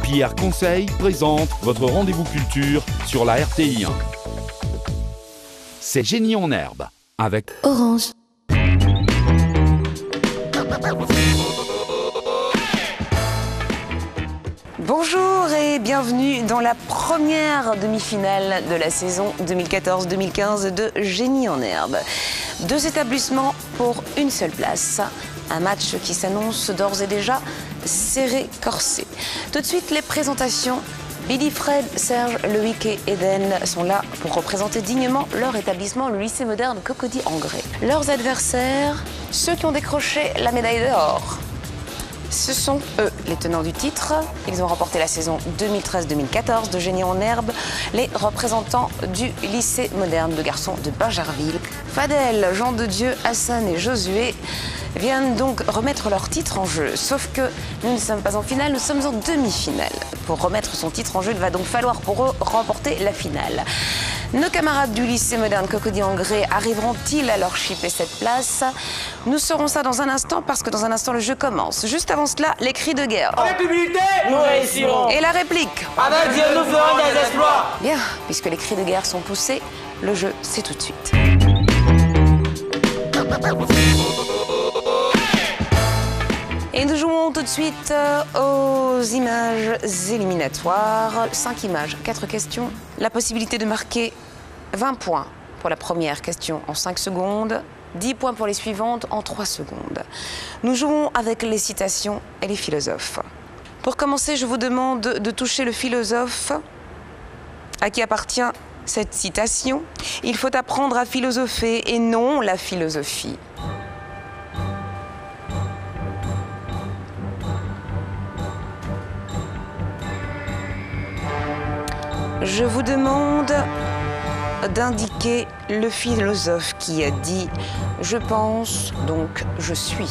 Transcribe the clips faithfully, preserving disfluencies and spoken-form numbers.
Pierre Conseil présente votre rendez-vous culture sur la R T I un. C'est Génie en herbe avec Orange. Bonjour et bienvenue dans la première demi-finale de la saison deux mille quatorze deux mille quinze de Génie en herbe. Deux établissements pour une seule place. Un match qui s'annonce d'ores et déjà serré, corsé. Tout de suite, les présentations. Billy, Fred, Serge, Loïc et Eden sont là pour représenter dignement leur établissement, le lycée moderne Cocody-en-Grès. Leurs adversaires, ceux qui ont décroché la médaille d'or. Ce sont eux, les tenants du titre. Ils ont remporté la saison deux mille treize deux mille quatorze de Génie en herbe, les représentants du lycée moderne de garçons de Bingerville. Fadel, Jean de Dieu, Hassan et Josué viennent donc remettre leur titre en jeu. Sauf que nous ne sommes pas en finale, nous sommes en demi-finale. Pour remettre son titre en jeu, il va donc falloir pour eux remporter la finale. Nos camarades du lycée moderne Cocody-en-Grès arriveront-ils à leur chipper cette place? Nous saurons ça dans un instant parce que dans un instant le jeu commence. Juste avant cela, les cris de guerre. Avec l'humilité, nous réussirons. Et la réplique. Avec Dieu, nous ferons des exploits. Bien, puisque les cris de guerre sont poussés, le jeu c'est tout de suite. Et nous jouons tout de suite aux images éliminatoires. Cinq images, quatre questions. La possibilité de marquer vingt points pour la première question en cinq secondes, dix points pour les suivantes en trois secondes. Nous jouons avec les citations et les philosophes. Pour commencer, je vous demande de toucher le philosophe à qui appartient cette citation. Il faut apprendre à philosopher et non la philosophie. Je vous demande d'indiquer le philosophe qui a dit « Je pense, donc je suis ».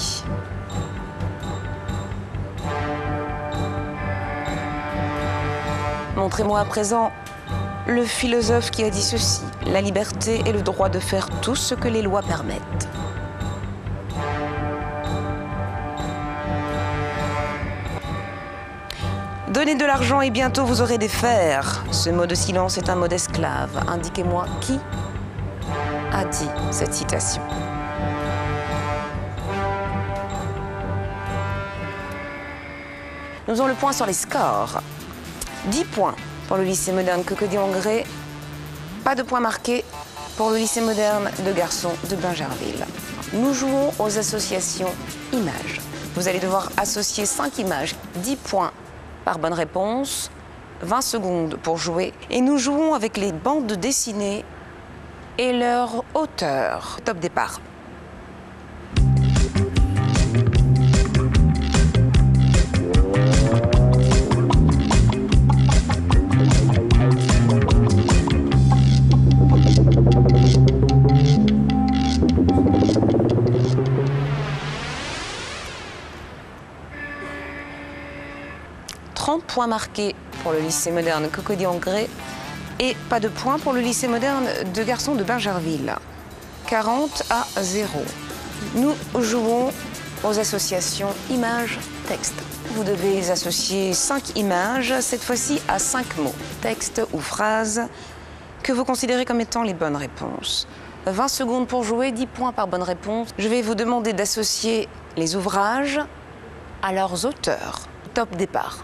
Montrez-moi à présent le philosophe qui a dit ceci « La liberté est le droit de faire tout ce que les lois permettent ». Donnez de l'argent et bientôt vous aurez des fers. Ce mot de silence est un mot d'esclave. Indiquez-moi qui a dit cette citation. Nous avons le point sur les scores. dix points pour le lycée moderne Cocody-en-Grès. Pas de points marqués pour le lycée moderne de garçons de Bingerville. Nous jouons aux associations images. Vous allez devoir associer cinq images, dix points par bonne réponse, vingt secondes pour jouer. Et nous jouons avec les bandes dessinées et leur hauteur. Top départ. trente points marqués pour le lycée moderne Cocody-en-Grès et pas de points pour le lycée moderne de garçons de Bingerville. quarante à zéro. Nous jouons aux associations images-texte. Vous devez associer cinq images, cette fois-ci à cinq mots, texte ou phrases, que vous considérez comme étant les bonnes réponses. vingt secondes pour jouer, dix points par bonne réponse. Je vais vous demander d'associer les ouvrages à leurs auteurs. Top départ.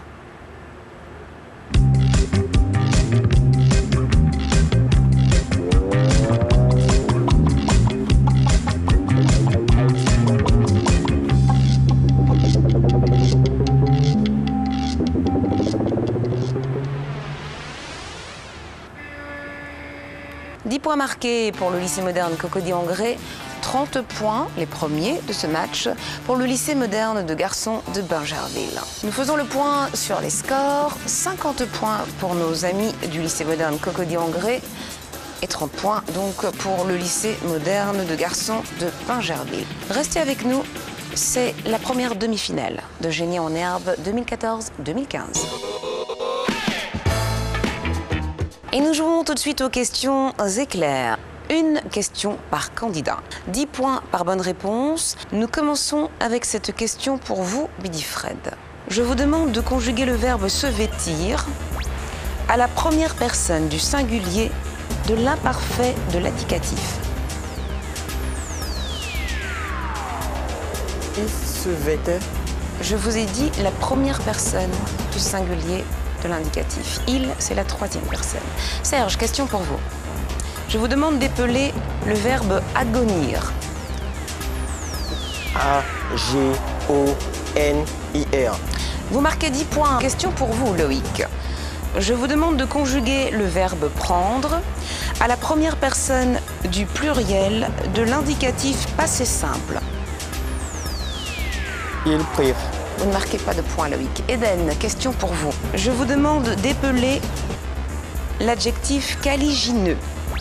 dix points marqués pour le lycée moderne Cocody-en-Grès, trente points, les premiers de ce match, pour le lycée moderne de garçons de Bingerville. Nous faisons le point sur les scores, cinquante points pour nos amis du lycée moderne Cocody-en-Grès et trente points donc pour le lycée moderne de garçons de Bingerville. Restez avec nous, c'est la première demi-finale de Génie en herbe deux mille quatorze deux mille quinze. Et nous jouons tout de suite aux questions éclairs. Une question par candidat. dix points par bonne réponse. Nous commençons avec cette question pour vous, Billy Fred. Je vous demande de conjuguer le verbe se vêtir à la première personne du singulier de l'imparfait de l'indicatif. Il se vêtait. Je vous ai dit la première personne du singulier de l'indicatif. Il, c'est la troisième personne. Serge, question pour vous. Je vous demande d'épeler le verbe agonir. A G O N I R. Vous marquez dix points. Question pour vous, Loïc. Je vous demande de conjuguer le verbe prendre à la première personne du pluriel de l'indicatif passé simple. Ils prirent. Vous ne marquez pas de points, Loïc. Eden, question pour vous. Je vous demande d'épeler l'adjectif caligineux.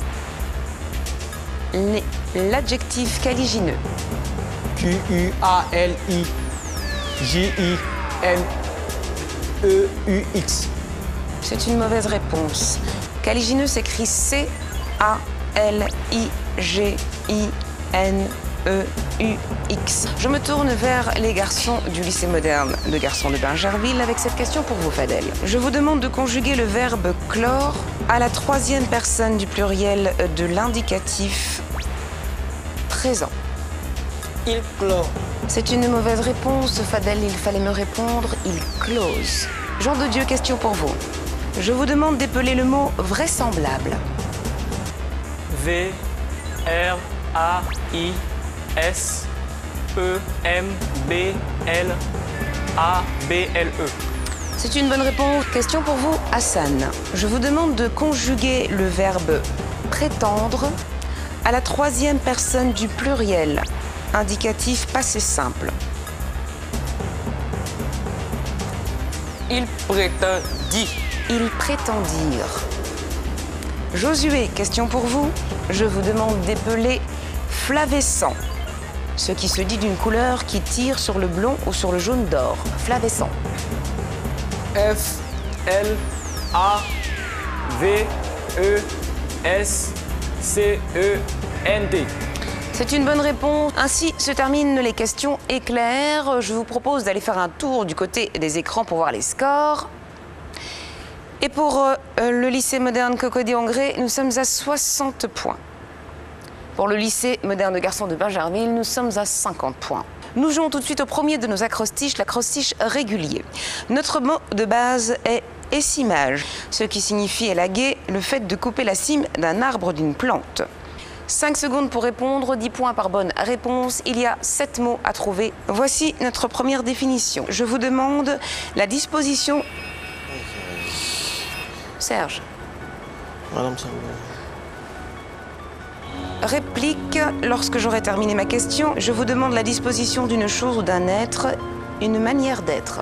L'adjectif caligineux. Q U A L I J I N E U X. C'est une mauvaise réponse. Caligineux s'écrit C A L I G I N E U X. Je me tourne vers les garçons du lycée moderne de Garçons de Bingerville avec cette question pour vous, Fadel. Je vous demande de conjuguer le verbe clore à la troisième personne du pluriel de l'indicatif présent. Il clore. C'est une mauvaise réponse, Fadel, il fallait me répondre, il close. Jean de Dieu, question pour vous. Je vous demande d'épeler le mot vraisemblable. V R A I S E M B L A B L E. C'est une bonne réponse. Question pour vous, Hassan. Je vous demande de conjuguer le verbe prétendre à la troisième personne du pluriel, indicatif passé simple. Il prétendit. Il prétendirent. Josué, question pour vous. Je vous demande d'épeler flavescent, ce qui se dit d'une couleur qui tire sur le blond ou sur le jaune d'or. Flavescent. F L A V E S C E N D. C'est une bonne réponse. Ainsi se terminent les questions éclairs. Je vous propose d'aller faire un tour du côté des écrans pour voir les scores. Et pour euh, le lycée moderne Cocody-Angré, nous sommes à soixante points. Pour le lycée moderne de Garçons de Bingerville, nous sommes à cinquante points. Nous jouons tout de suite au premier de nos acrostiches, l'acrostiche régulier. Notre mot de base est écimage, ce qui signifie élaguer, le fait de couper la cime d'un arbre, d'une plante. cinq secondes pour répondre, dix points par bonne réponse. Il y a sept mots à trouver. Voici notre première définition. Je vous demande la disposition... Serge. Madame Samuel. Réplique, lorsque j'aurai terminé ma question, je vous demande la disposition d'une chose ou d'un être, une manière d'être.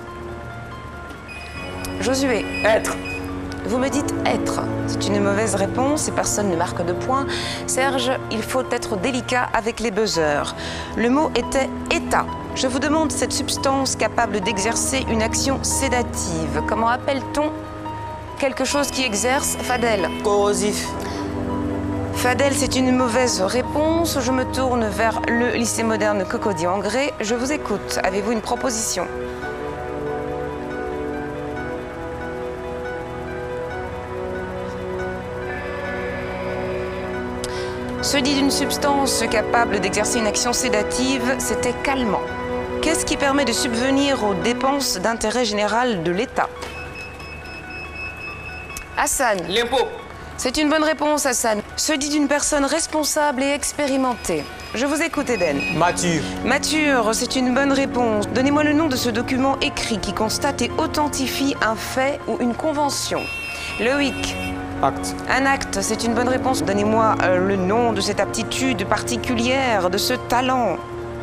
Josué. Être. Vous me dites être. C'est une mauvaise réponse et personne ne marque de points. Serge, il faut être délicat avec les buzzers. Le mot était état. Je vous demande cette substance capable d'exercer une action sédative. Comment appelle-t-on quelque chose qui exerce? Fadel. Corrosif. Fadel, c'est une mauvaise réponse. Je me tourne vers le lycée moderne Cocody-Angré. Je vous écoute. Avez-vous une proposition? Se dit d'une substance capable d'exercer une action sédative, c'était calmant. Qu'est-ce qui permet de subvenir aux dépenses d'intérêt général de l'État? Hassan. L'impôt. C'est une bonne réponse, Hassan. Se dit d'une personne responsable et expérimentée. Je vous écoute, Eden. Mature. Mature, c'est une bonne réponse. Donnez-moi le nom de ce document écrit qui constate et authentifie un fait ou une convention. Loïc. Acte. Un acte, c'est une bonne réponse. Donnez-moi euh, le nom de cette aptitude particulière, de ce talent.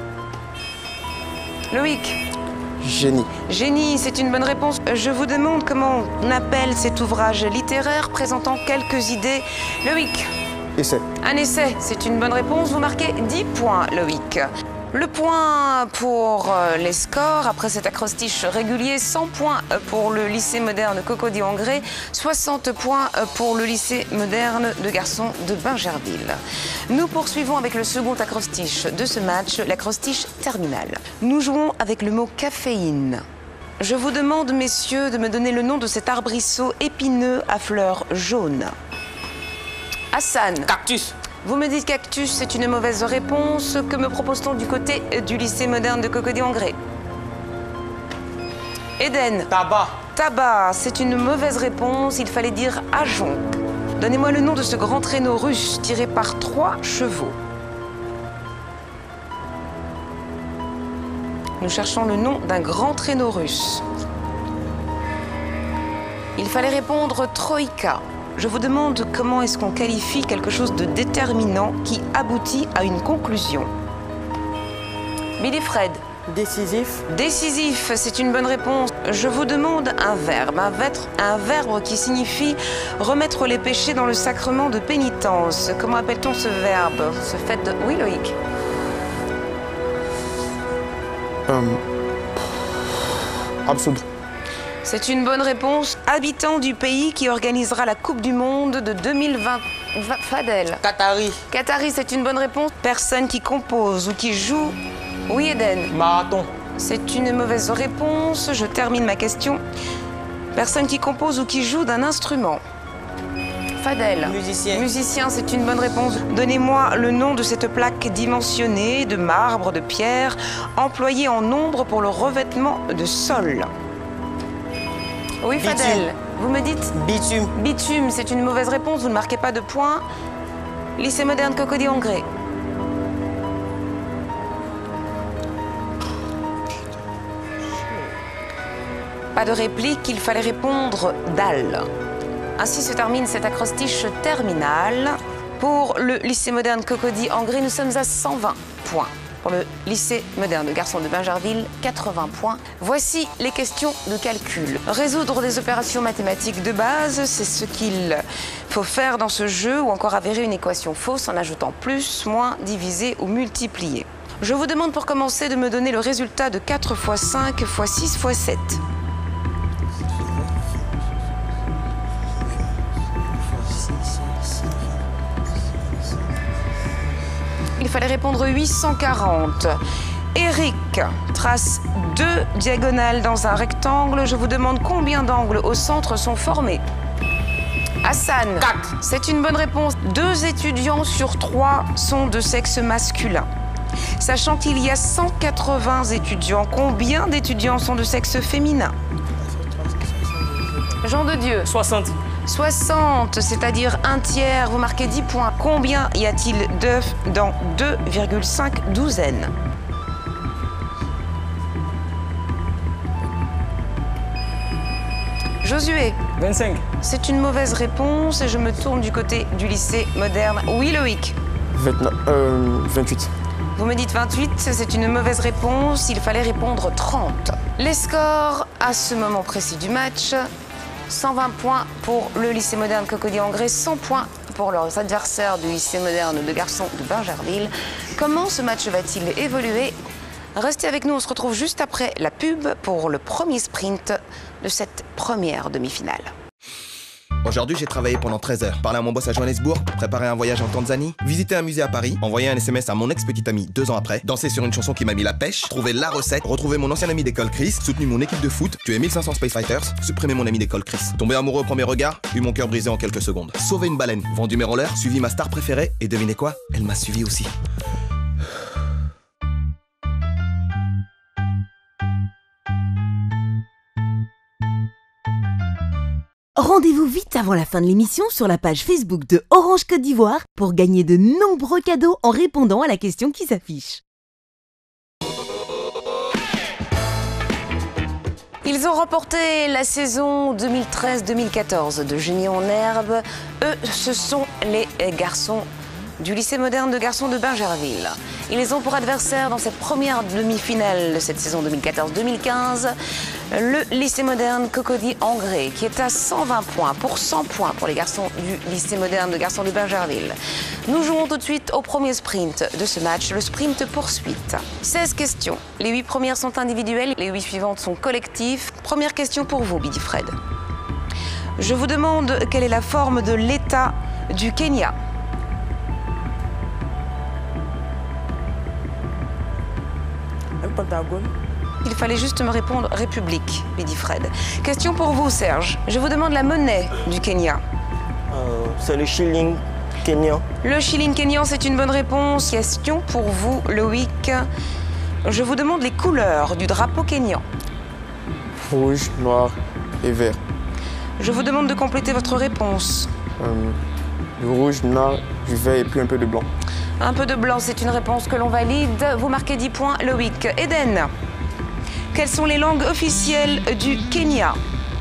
Loïc. Génie. Génie, c'est une bonne réponse. Je vous demande comment on appelle cet ouvrage littéraire présentant quelques idées. Loïc. Essai. Un essai, c'est une bonne réponse. Vous marquez dix points, Loïc. Le point pour les scores, après cet acrostiche régulier, cent points pour le lycée moderne Cocody-Angré, soixante points pour le lycée moderne de Garçons de Bingerville. Nous poursuivons avec le second acrostiche de ce match, l'acrostiche terminal. Nous jouons avec le mot caféine. Je vous demande, messieurs, de me donner le nom de cet arbrisseau épineux à fleurs jaunes. Hassan. Cactus. Vous me dites cactus, c'est une mauvaise réponse. Que me propose-t-on du côté du lycée moderne de Cocody-en-Grès? Eden. Tabac. Tabac, c'est une mauvaise réponse. Il fallait dire ajon. Donnez-moi le nom de ce grand traîneau russe tiré par trois chevaux. Nous cherchons le nom d'un grand traîneau russe. Il fallait répondre Troïka. Je vous demande comment est-ce qu'on qualifie quelque chose de déterminant qui aboutit à une conclusion. Billy Fred. Décisif. Décisif, c'est une bonne réponse. Je vous demande un verbe, un, vêtre, un verbe qui signifie remettre les péchés dans le sacrement de pénitence. Comment appelle-t-on ce verbe, ce fait de... Oui, Loïc. Euh... Absoudre. C'est une bonne réponse. Habitant du pays qui organisera la Coupe du Monde de deux mille vingt. Fadel. Qatari. Qatari, c'est une bonne réponse. Personne qui compose ou qui joue. Oui, Eden. Marathon. C'est une mauvaise réponse. Je termine ma question. Personne qui compose ou qui joue d'un instrument. Fadel. Musicien. Musicien, c'est une bonne réponse. Donnez-moi le nom de cette plaque dimensionnée de marbre, de pierre, employée en nombre pour le revêtement de sol. Oui, Fadel. Bitume. Vous me dites? Bitume. Bitume, c'est une mauvaise réponse. Vous ne marquez pas de points. Lycée moderne Cocody-en-Grès. Pas de réplique, il fallait répondre dalle. Ainsi se termine cet acrostiche terminal. Pour le lycée moderne Cocody-en-Grès, nous sommes à cent vingt points. Pour le lycée moderne de garçons de Bingerville, quatre-vingts points. Voici les questions de calcul. Résoudre des opérations mathématiques de base, c'est ce qu'il faut faire dans ce jeu, ou encore avérer une équation fausse en ajoutant plus, moins, diviser ou multiplier. Je vous demande pour commencer de me donner le résultat de quatre fois cinq fois six fois sept. Il fallait répondre huit cent quarante. Eric trace deux diagonales dans un rectangle. Je vous demande combien d'angles au centre sont formés. Hassan. quatre. C'est une bonne réponse. Deux étudiants sur trois sont de sexe masculin. Sachant qu'il y a cent quatre-vingts étudiants, combien d'étudiants sont de sexe féminin? Jean de Dieu. soixante. soixante, c'est-à-dire un tiers, vous marquez dix points. Combien y a-t-il d'œufs dans deux virgule cinq douzaines? Josué. vingt-cinq. C'est une mauvaise réponse et je me tourne du côté du lycée moderne. Oui, Loïc. vingt-neuf, euh, vingt-huit. Vous me dites vingt-huit, c'est une mauvaise réponse. Il fallait répondre trente. Les scores à ce moment précis du match. cent vingt points pour le lycée moderne Cocody-en-Grès, cent points pour leurs adversaires du lycée moderne de garçons de Bingerville. Comment ce match va-t-il évoluer? Restez avec nous, on se retrouve juste après la pub pour le premier sprint de cette première demi-finale. Aujourd'hui, j'ai travaillé pendant treize heures. Parler à mon boss à Johannesburg, préparer un voyage en Tanzanie, visiter un musée à Paris, envoyer un S M S à mon ex-petite amie deux ans après, danser sur une chanson qui m'a mis la pêche, trouver la recette, retrouver mon ancien ami d'école Chris, soutenu mon équipe de foot, tuer mille cinq cents Space Fighters, supprimer mon ami d'école Chris, tomber amoureux au premier regard, eu mon cœur brisé en quelques secondes, sauver une baleine, vendu mes rollers, suivi ma star préférée, et devinez quoi? Elle m'a suivi aussi. Rendez-vous vite avant la fin de l'émission sur la page Facebook de Orange Côte d'Ivoire pour gagner de nombreux cadeaux en répondant à la question qui s'affiche. Ils ont remporté la saison deux mille treize deux mille quatorze de Génie en herbe. Eux, ce sont les garçons du lycée moderne de garçons de Bingerville. Ils les ont pour adversaire dans cette première demi-finale de cette saison deux mille quatorze deux mille quinze, le lycée moderne Cocody-en-Grès, qui est à cent vingt points pour cent points pour les garçons du lycée moderne de garçons de Bingerville. Nous jouons tout de suite au premier sprint de ce match, le sprint poursuite. seize questions. Les huit premières sont individuelles, les huit suivantes sont collectives. Première question pour vous, Billy Fred. Je vous demande quelle est la forme de l'État du Kenya. Un pentagone. Il fallait juste me répondre République, Bidi Fred. Question pour vous, Serge. Je vous demande la monnaie du Kenya. Euh, c'est le shilling kenyan. Le shilling kenyan, c'est une bonne réponse. Question pour vous, Loïc. Je vous demande les couleurs du drapeau kenyan. Rouge, noir et vert. Je vous demande de compléter votre réponse. Euh, du rouge, du noir, du vert et puis un peu de blanc. Un peu de blanc, c'est une réponse que l'on valide. Vous marquez dix points, Loïc. Eden, quelles sont les langues officielles du Kenya?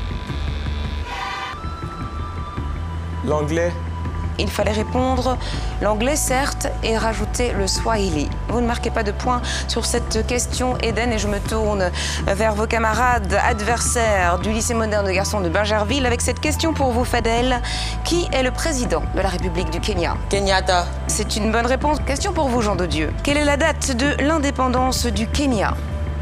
L'anglais. Il fallait répondre l'anglais, certes, et rajouter le swahili. Vous ne marquez pas de points sur cette question, Eden, et je me tourne vers vos camarades adversaires du lycée moderne de garçons de Bingerville avec cette question pour vous, Fadel. Qui est le président de la République du Kenya? Kenyatta. C'est une bonne réponse. Question pour vous, Jean de Dieu. Quelle est la date de l'indépendance du Kenya?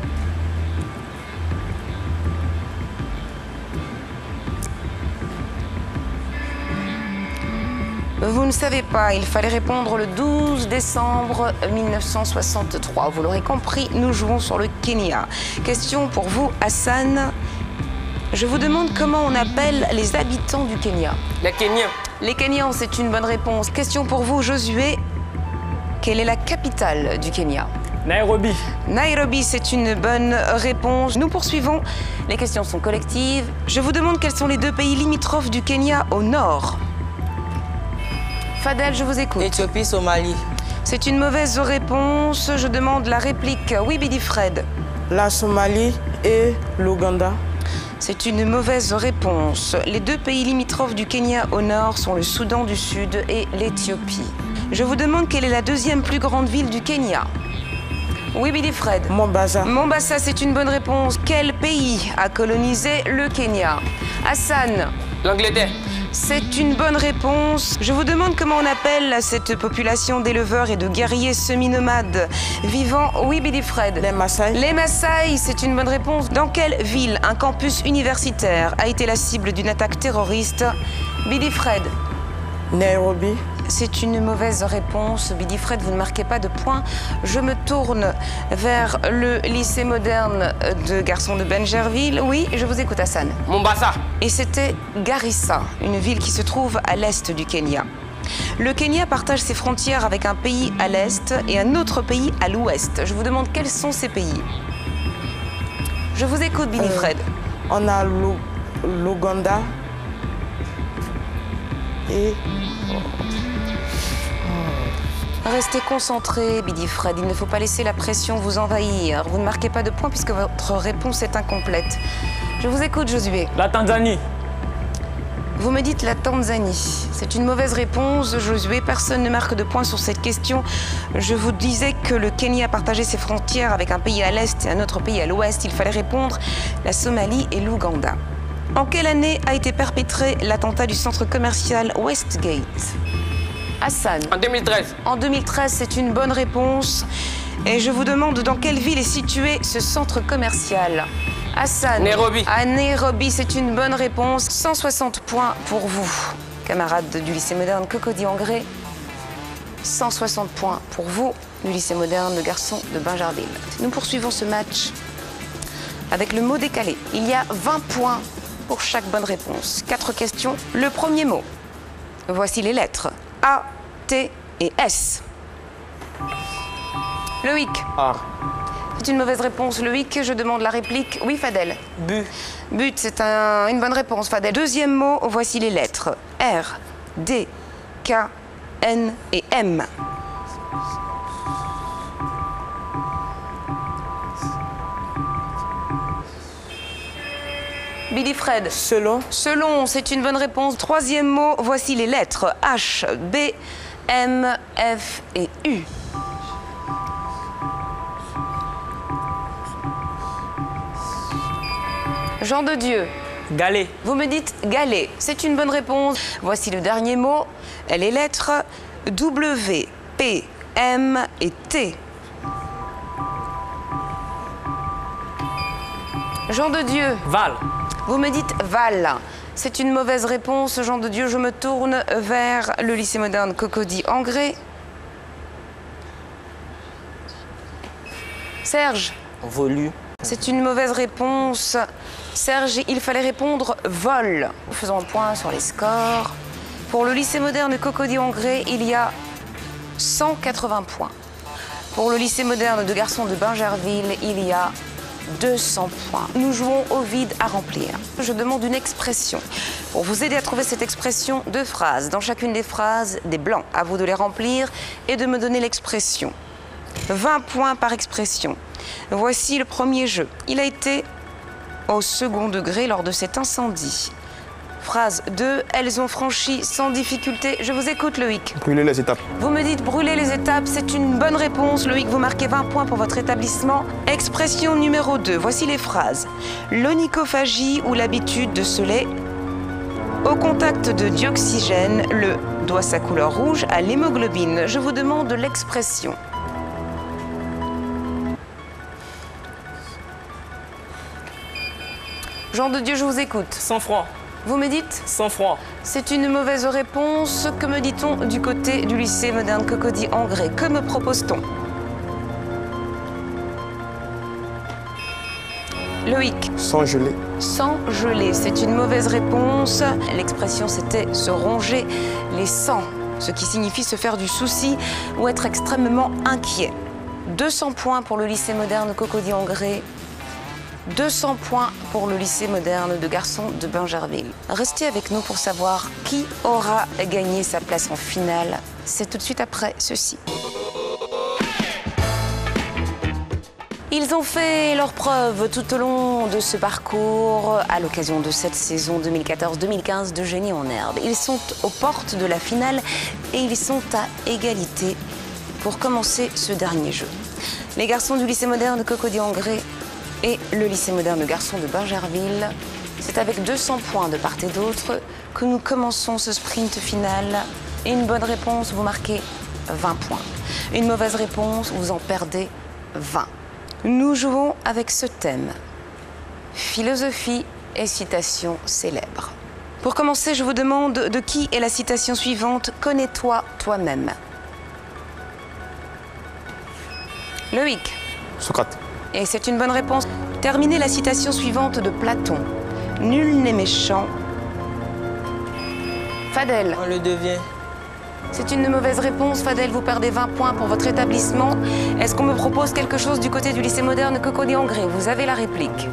Vous ne savez pas, il fallait répondre le douze décembre mille neuf cent soixante-trois. Vous l'aurez compris, nous jouons sur le Kenya. Question pour vous, Hassan. Je vous demande comment on appelle les habitants du Kenya. Les Kenyans. Les Kenyans, c'est une bonne réponse. Question pour vous, Josué. Quelle est la capitale du Kenya? Nairobi. Nairobi, c'est une bonne réponse. Nous poursuivons. Les questions sont collectives. Je vous demande quels sont les deux pays limitrophes du Kenya au nord. Fadel, je vous écoute. Éthiopie, Somalie. C'est une mauvaise réponse. Je demande la réplique. Oui, Bidi Fred. La Somalie et l'Ouganda. C'est une mauvaise réponse. Les deux pays limitrophes du Kenya au nord sont le Soudan du Sud et l'Éthiopie. Je vous demande quelle est la deuxième plus grande ville du Kenya. Oui, Bidi Fred. Mombasa. Mombasa, c'est une bonne réponse. Quel pays a colonisé le Kenya? Hassan. L'Angleterre. C'est une bonne réponse. Je vous demande comment on appelle cette population d'éleveurs et de guerriers semi-nomades vivant. Oui, Bidi Fred. Les Maasai. Les Maasai, c'est une bonne réponse. Dans quelle ville un campus universitaire a été la cible d'une attaque terroriste? Bidi Fred. Nairobi. C'est une mauvaise réponse. Bidi Fred, vous ne marquez pas de points. Je me tourne vers le lycée moderne de garçons de Bingerville. Oui, je vous écoute, Hassan. Mombasa. Et c'était Garissa, une ville qui se trouve à l'est du Kenya. Le Kenya partage ses frontières avec un pays à l'est et un autre pays à l'ouest. Je vous demande quels sont ces pays. Je vous écoute, Bidi Euh, Fred. On a l'O- l'Ouganda et Restez concentré, Bidi Fred. Il ne faut pas laisser la pression vous envahir. Vous ne marquez pas de points puisque votre réponse est incomplète. Je vous écoute, Josué. La Tanzanie. Vous me dites la Tanzanie. C'est une mauvaise réponse, Josué. Personne ne marque de points sur cette question. Je vous disais que le Kenya partageait ses frontières avec un pays à l'est et un autre pays à l'ouest. Il fallait répondre la Somalie et l'Ouganda. En quelle année a été perpétré l'attentat du centre commercial Westgate? Hassan. En deux mille treize. En deux mille treize, c'est une bonne réponse. Et je vous demande dans quelle ville est situé ce centre commercial? Hassan. Nairobi. À Nairobi, c'est une bonne réponse. cent soixante points pour vous, camarades du lycée moderne Cocody-Angré. cent soixante points pour vous, du lycée moderne de garçons de Bingerville. Nous poursuivons ce match avec le mot décalé. Il y a vingt points pour chaque bonne réponse. Quatre questions. Le premier mot. Voici les lettres. A, T et S. Loïc. Art. C'est une mauvaise réponse, Loïc. Je demande la réplique. Oui, Fadel. Bu. But, c'est un- une bonne réponse, Fadel. Deuxième mot, voici les lettres. R, D, K, N et M. Bidi Fred. Selon. Selon, c'est une bonne réponse. Troisième mot, voici les lettres H, B, M, F et U. Jean de Dieu. Galet. Vous me dites galet. C'est une bonne réponse. Voici le dernier mot. Les lettres W, P, M et T. Jean de Dieu. Val. Vous me dites Val. C'est une mauvaise réponse, Jean de Dieu. Je me tourne vers le lycée moderne Cocody-Angré. Serge. Volu. C'est une mauvaise réponse. Serge, il fallait répondre vol. Faisons un point sur les scores. Pour le lycée moderne Cocody-en-Grès, il y a cent quatre-vingts points. Pour le lycée moderne de garçons de Bingerville, il y a deux cents points. Nous jouons au vide à remplir. Je demande une expression. Pour vous aider à trouver cette expression, deux phrases. Dans chacune des phrases, des blancs. À vous de les remplir et de me donner l'expression. vingt points par expression. Voici le premier jeu. Il a été au second degré lors de cet incendie. Phrase deux. Elles ont franchi sans difficulté. Je vous écoute, Loïc. Brûler les étapes. Vous me dites brûler les étapes, c'est une bonne réponse. Loïc, vous marquez vingt points pour votre établissement. Expression numéro deux, voici les phrases. L'onychophagie ou l'habitude de se lait. Au contact de dioxygène, le doit sa couleur rouge à l'hémoglobine. Je vous demande l'expression. Jean de Dieu, je vous écoute. Sang froid. Vous me dites? Sang froid. C'est une mauvaise réponse. Que me dit-on du côté du lycée moderne Cocody-en-Grès? Que me propose-t-on? Loïc. Sans geler. Sans geler, c'est une mauvaise réponse. L'expression c'était se ronger les sangs, ce qui signifie se faire du souci ou être extrêmement inquiet. deux cents points pour le lycée moderne Cocody-en-Grès. deux cents points pour le lycée moderne de garçons de Bingerville. Restez avec nous pour savoir qui aura gagné sa place en finale. C'est tout de suite après ceci. Ils ont fait leurs preuves tout au long de ce parcours à l'occasion de cette saison deux mille quatorze deux mille quinze de Génie en herbe. Ils sont aux portes de la finale et ils sont à égalité pour commencer ce dernier jeu. Les garçons du lycée moderne de Cocody-en-Grès et le lycée moderne de garçons de Bingerville. C'est avec deux cents points de part et d'autre que nous commençons ce sprint final. Et une bonne réponse, vous marquez vingt points. Une mauvaise réponse, vous en perdez vingt. Nous jouons avec ce thème. Philosophie et citation célèbre. Pour commencer, je vous demande de qui est la citation suivante. Connais-toi toi-même. Loïc. Socrate. Et c'est une bonne réponse. Terminez la citation suivante de Platon. Nul n'est méchant. Fadel. On le devient. C'est une mauvaise réponse. Fadel, vous perdez vingt points pour votre établissement. Est-ce qu'on me propose quelque chose du côté du lycée moderne Cocody-en-Grès? Vous avez la réplique.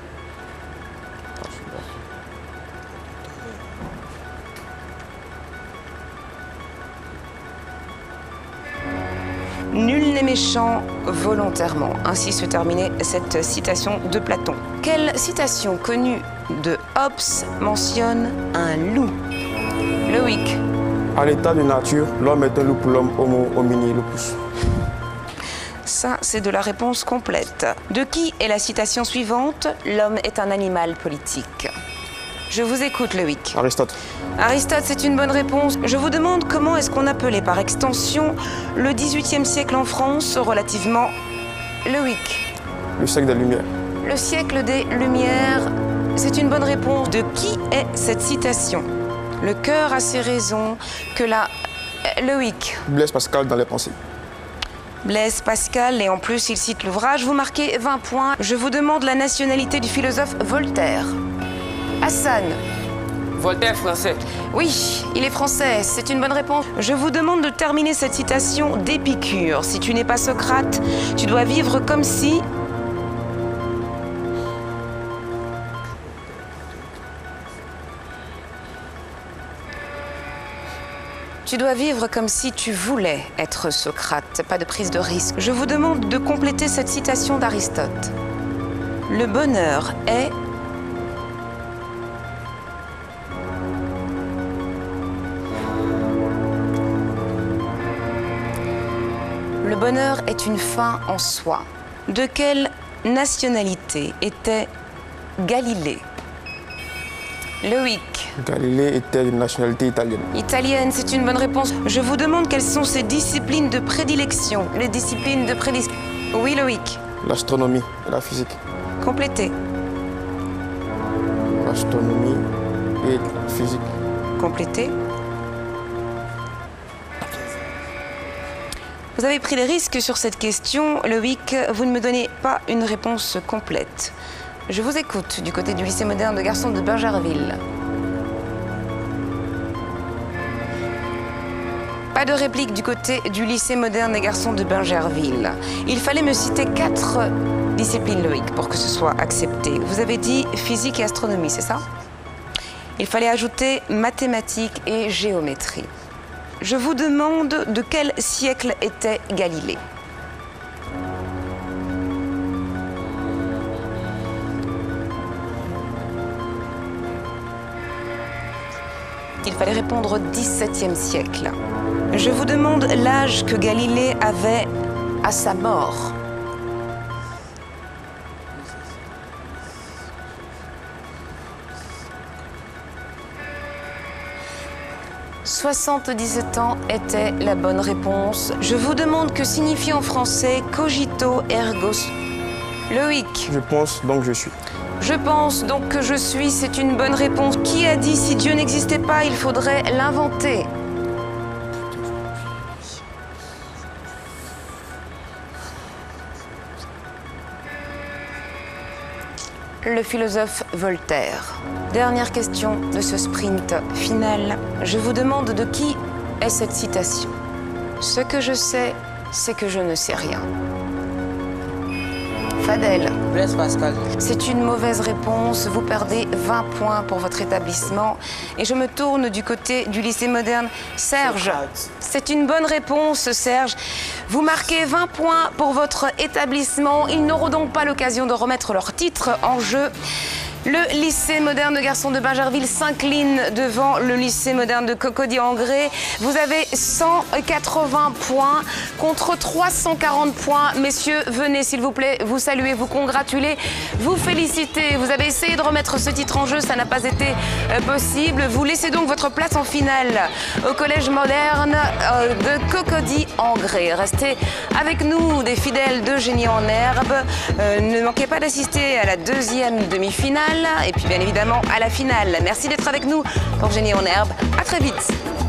Nul n'est méchant volontairement. Ainsi se terminait cette citation de Platon. Quelle citation connue de Hobbes mentionne un loup? Loïc. À l'état de nature, l'homme est un loup pour l'homme, homo homini lupus. Ça, c'est de la réponse complète. De qui est la citation suivante? L'homme est un animal politique. Je vous écoute, Loïc. Aristote. Aristote, c'est une bonne réponse. Je vous demande comment est-ce qu'on appelait par extension le dix-huitième siècle en France relativement... Loïc. Le siècle des Lumières. Le siècle des Lumières, c'est une bonne réponse. De qui est cette citation? Le cœur a ses raisons que la... Loïc. Blaise Pascal dans les pensées. Blaise Pascal, et en plus il cite l'ouvrage. Vous marquez vingt points. Je vous demande la nationalité du philosophe Voltaire. Hassan. Voltaire français. Oui, il est français, c'est une bonne réponse. Je vous demande de terminer cette citation d'Épicure. Si tu n'es pas Socrate, tu dois vivre comme si... Tu dois vivre comme si tu voulais être Socrate, pas de prise de risque. Je vous demande de compléter cette citation d'Aristote. Le bonheur est... Le bonheur est une fin en soi. De quelle nationalité était Galilée? Loïc. Galilée était d'une nationalité italienne. Italienne, c'est une bonne réponse. Je vous demande quelles sont ses disciplines de prédilection. Les disciplines de prédilection. Oui, Loïc. L'astronomie et la physique. Complétez. L'astronomie et la physique. Complétez. Vous avez pris des risques sur cette question, Loïc. Vous ne me donnez pas une réponse complète. Je vous écoute du côté du lycée moderne de garçons de Bingerville. Pas de réplique du côté du lycée moderne des garçons de Bingerville. Il fallait me citer quatre disciplines, Loïc, pour que ce soit accepté. Vous avez dit physique et astronomie, c'est ça? Il fallait ajouter mathématiques et géométrie. Je vous demande de quel siècle était Galilée? Il fallait répondre dix-septième siècle. Je vous demande l'âge que Galilée avait à sa mort. soixante-dix-sept ans était la bonne réponse. Je vous demande que signifie en français cogito ergo sum. Loïc. Je pense donc je suis. Je pense donc que je suis, c'est une bonne réponse. Qui a dit si Dieu n'existait pas, il faudrait l'inventer? Le philosophe Voltaire. Dernière question de ce sprint final. Je vous demande de qui est cette citation. Ce que je sais, c'est que je ne sais rien. Fadel. Blaise Pascal. C'est une mauvaise réponse. Vous perdez vingt points pour votre établissement. Et je me tourne du côté du lycée moderne. Serge, c'est une bonne réponse, Serge. Vous marquez vingt points pour votre établissement. Ils n'auront donc pas l'occasion de remettre leur titre en jeu. Le lycée moderne de garçons de Bingerville s'incline devant le lycée moderne de Cocody-en-Grès. Vous avez cent quatre-vingts points contre trois cent quarante points. Messieurs, venez s'il vous plaît vous saluer, vous congratuler, vous féliciter. Vous avez essayé de remettre ce titre en jeu, ça n'a pas été euh, possible. Vous laissez donc votre place en finale au collège moderne euh, de Cocody-en-Grès. Restez avec nous, des fidèles de Génie en Herbe. Euh, ne manquez pas d'assister à la deuxième demi-finale. Et puis bien évidemment à la finale. Merci d'être avec nous pour Génie en Herbe. À très vite.